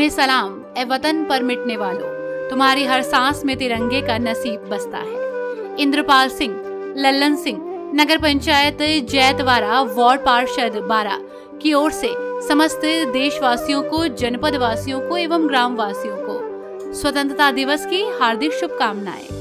तुम्हें सलाम ए वतन पर मिटने वालों, तुम्हारी हर सांस में तिरंगे का नसीब बसता है। इंद्रपाल सिंह, लल्लन सिंह, नगर पंचायत जैतवाड़ा वार्ड पार्षद 12 की ओर से समस्त देशवासियों को, जनपद वासियों को एवं ग्राम वासियों को स्वतंत्रता दिवस की हार्दिक शुभकामनाएं।